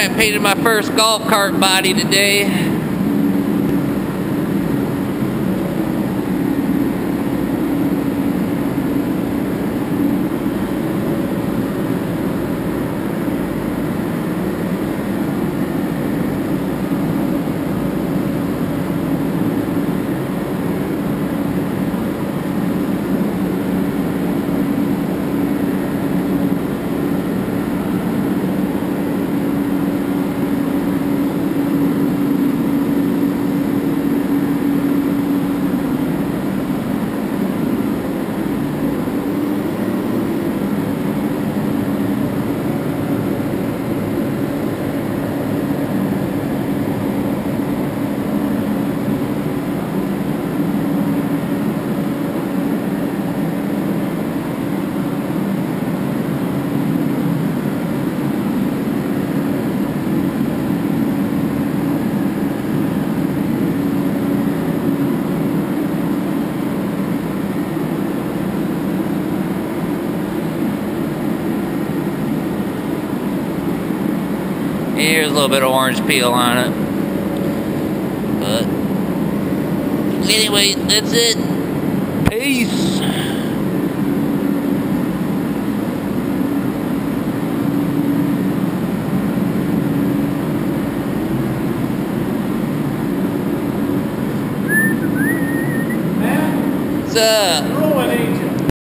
I painted my first golf cart body today. Here's a little bit of orange peel on it. But anyway, that's it. Peace. What's up?